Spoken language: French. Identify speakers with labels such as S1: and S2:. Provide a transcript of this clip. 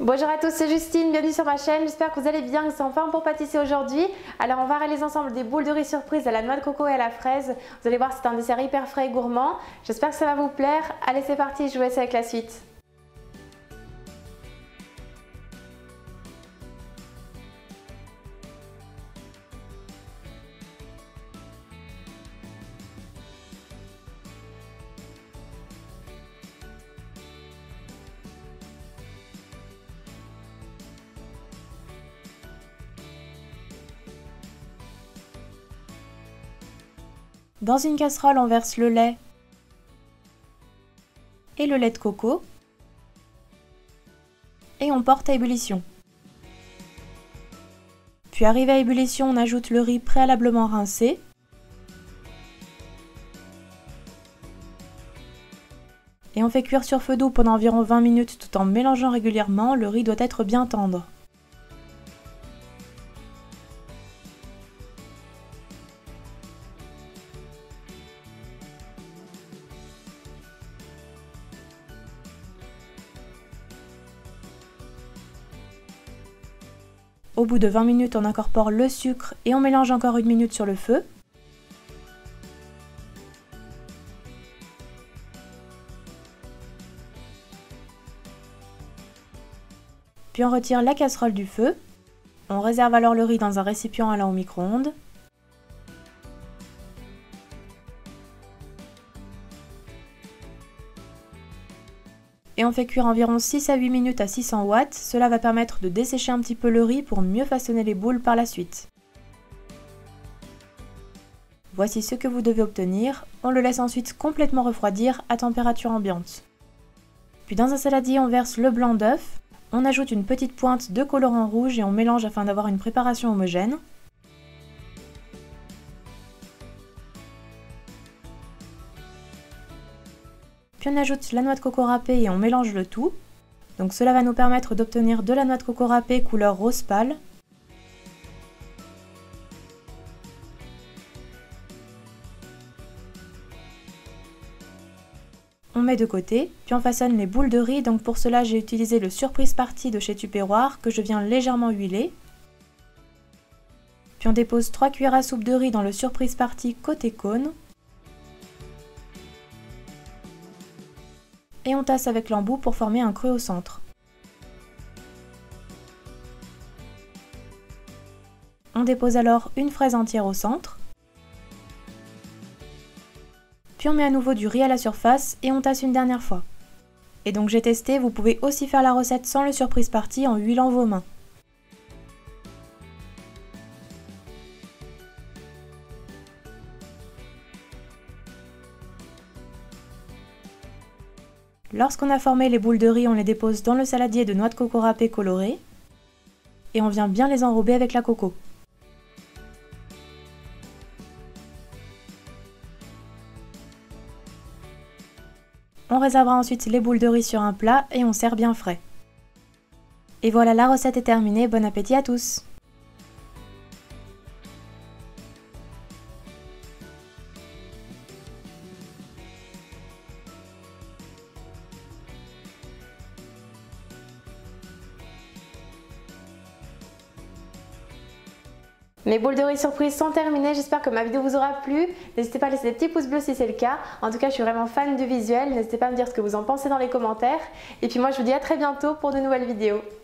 S1: Bonjour à tous, c'est Justine, bienvenue sur ma chaîne, j'espère que vous allez bien, que vous êtes en forme pour pâtisser aujourd'hui. Alors on va réaliser ensemble des boules de riz surprise à la noix de coco et à la fraise. Vous allez voir, c'est un dessert hyper frais et gourmand. J'espère que ça va vous plaire. Allez, c'est parti, je vous laisse avec la suite. Dans une casserole, on verse le lait et le lait de coco et on porte à ébullition. Puis arrivé à ébullition, on ajoute le riz préalablement rincé. Et on fait cuire sur feu doux pendant environ 20 minutes tout en mélangeant régulièrement, le riz doit être bien tendre. Au bout de 20 minutes, on incorpore le sucre et on mélange encore 1 minute sur le feu. Puis on retire la casserole du feu. On réserve alors le riz dans un récipient allant au micro-ondes. Et on fait cuire environ 6 à 8 minutes à 600 watts, cela va permettre de dessécher un petit peu le riz pour mieux façonner les boules par la suite. Voici ce que vous devez obtenir, on le laisse ensuite complètement refroidir à température ambiante. Puis dans un saladier on verse le blanc d'œuf, on ajoute une petite pointe de colorant rouge et on mélange afin d'avoir une préparation homogène. Puis on ajoute la noix de coco râpée et on mélange le tout. Donc cela va nous permettre d'obtenir de la noix de coco râpée couleur rose pâle. On met de côté, puis on façonne les boules de riz. Donc pour cela j'ai utilisé le Surprise Party de chez Tupperware que je viens légèrement huiler. Puis on dépose 3 cuillères à soupe de riz dans le Surprise Party côté cône. Et on tasse avec l'embout pour former un creux au centre. On dépose alors une fraise entière au centre. Puis on met à nouveau du riz à la surface et on tasse une dernière fois. Et donc j'ai testé, vous pouvez aussi faire la recette sans le Surprise Party en huilant vos mains. Lorsqu'on a formé les boules de riz, on les dépose dans le saladier de noix de coco râpée colorée et on vient bien les enrober avec la coco. On réservera ensuite les boules de riz sur un plat et on sert bien frais. Et voilà, la recette est terminée, bon appétit à tous! Mes boules de riz surprise sont terminées, j'espère que ma vidéo vous aura plu. N'hésitez pas à laisser des petits pouces bleus si c'est le cas. En tout cas, je suis vraiment fan du visuel. N'hésitez pas à me dire ce que vous en pensez dans les commentaires. Et puis moi, je vous dis à très bientôt pour de nouvelles vidéos.